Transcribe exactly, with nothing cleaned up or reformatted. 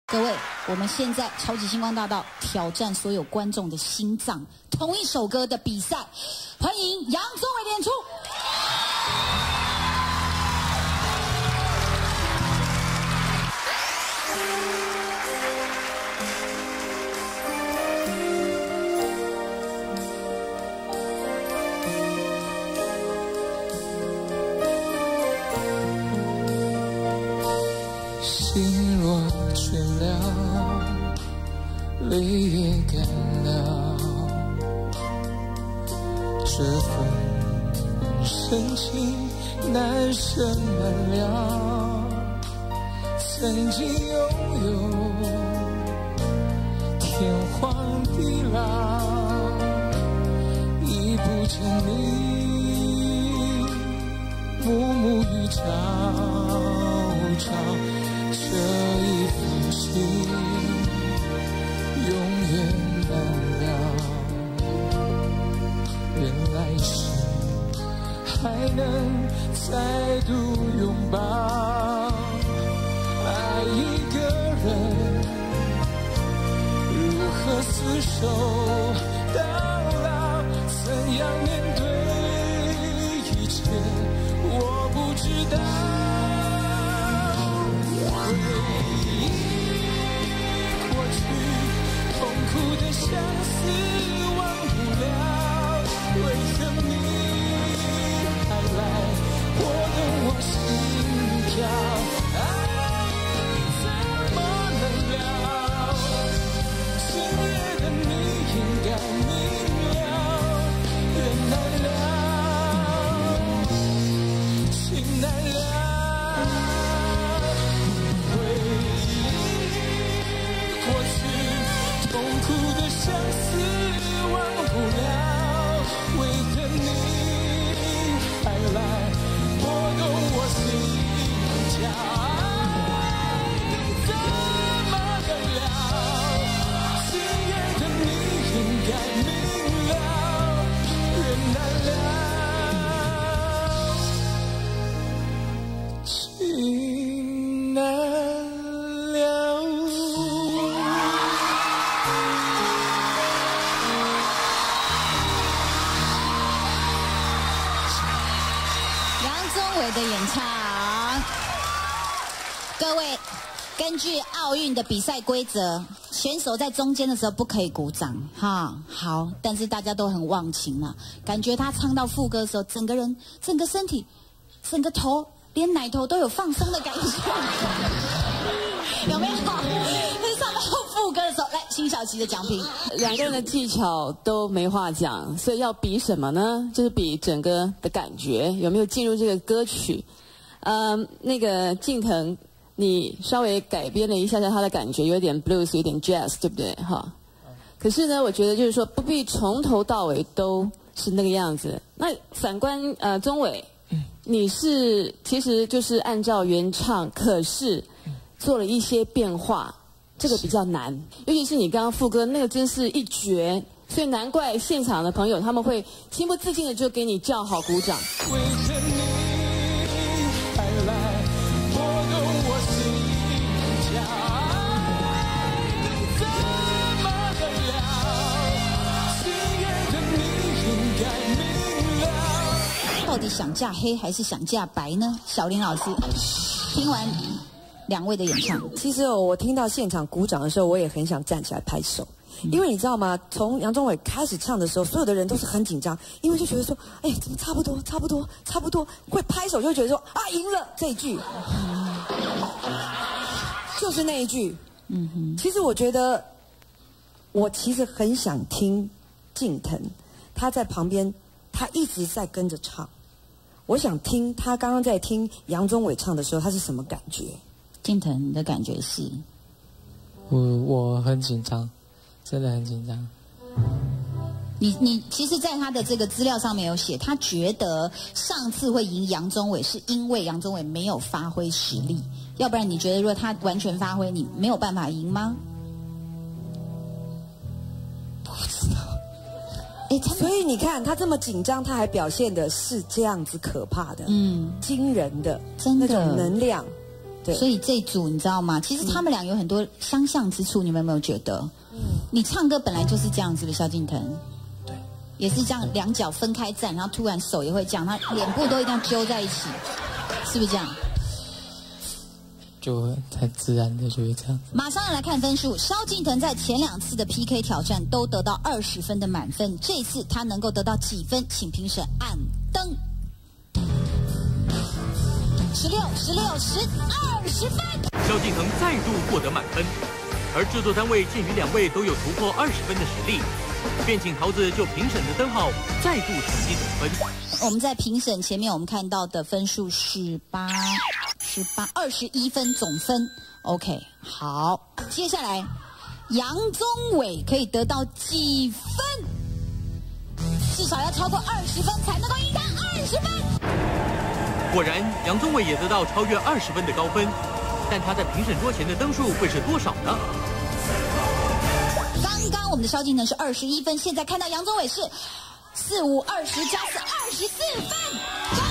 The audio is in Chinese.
各位，我们现在超级星光大道挑战所有观众的心脏，同一首歌的比赛，欢迎杨宗纬的演出。 心若倦了，泪也干了，这份深情难舍难了。曾经拥有天荒地老，已不见你暮暮与朝朝。这一份情永远难了，愿来世还能再度拥抱。爱一个人，如何厮守到老？怎样面对一切，我不知道。回忆过去，痛苦的相思忘不了。为何你还来拨动我心跳？爱怎么能了？今夜的你应该明了，缘难了，情难了。痛苦的相思忘不了，为何你还来拨动我心跳？爱怎么得了？今夜的你应该明了，缘难了，情难了。 的演唱，各位，根据奥运的比赛规则，选手在中间的时候不可以鼓掌，哈，好，但是大家都很忘情了，感觉他唱到副歌的时候，整个人、整个身体、整个头，连奶头都有放松的感觉，有没有？上到副歌的时候，来，辛晓琪的奖品， 两个人的技巧都没话讲，所以要比什么呢？就是比整个的感觉有没有进入这个歌曲。呃，那个敬腾，你稍微改编了一下下他的感觉，有点 blues， 有点 jazz， 对不对？哈。可是呢，我觉得就是说不必从头到尾都是那个样子。那反观呃宗纬，你是其实就是按照原唱，可是做了一些变化。这个比较难，尤其是你刚刚副歌那个真是一绝，所以难怪现场的朋友他们会情不自禁的就给你叫好鼓掌。 为何你还来拨动我心跳？爱怎么得了？今夜的你应该明了。 到底想嫁黑还是想嫁白呢？小林老师，听完两位的演唱， 其实哦，我听到现场鼓掌的时候，我也很想站起来拍手，因为你知道吗？从杨宗纬开始唱的时候，所有的人都是很紧张，因为就觉得说，哎，怎么差不多，差不多，差不多，会拍手就觉得说啊，赢了这一句，就是那一句。嗯哼。其实我觉得，我其实很想听敬腾，他在旁边，他一直在跟着唱，我想听他刚刚在听杨宗纬唱的时候，他是什么感觉？ 敬腾，你的感觉是？ 我我很紧张，真的很紧张。 你你其实，在他的这个资料上面有写，他觉得上次会赢杨宗纬，是因为杨宗纬没有发挥实力，要不然你觉得如果他完全发挥，你没有办法赢吗？ 不知道。 哎，所以你看他这么紧张，他还表现的是这样子可怕的，嗯，惊人的， 真的那种能量。 对， 所以这一组你知道吗？其实他们俩有很多相像之处，你们有没有觉得？嗯，你唱歌本来就是这样子的，萧敬腾。对，也是这样，两脚分开站，然后突然手也会这样，他脸部都一定要揪在一起，是不是这样？ 就很自然的就会这样。 马上来看分数，萧敬腾在前两次的 P K 挑战都得到二十分的满分，这次他能够得到几分？请评审按灯。十六、十六、十、二十分。 萧敬腾再度获得满分，而制作单位鉴于两位都有突破二十分的实力，便请桃子就评审的灯号再度重新得分。 我们在评审前面我们看到的分数是八。十八二十一分总分 ，OK， 好，接下来杨宗纬可以得到几分？至少要超过二十分才能够赢他二十分。 果然，杨宗纬也得到超越二十分的高分，但他在评审桌前的分数会是多少呢？ 刚刚我们的萧敬腾是二十一分，现在看到杨宗纬是四五二十加四二十四分。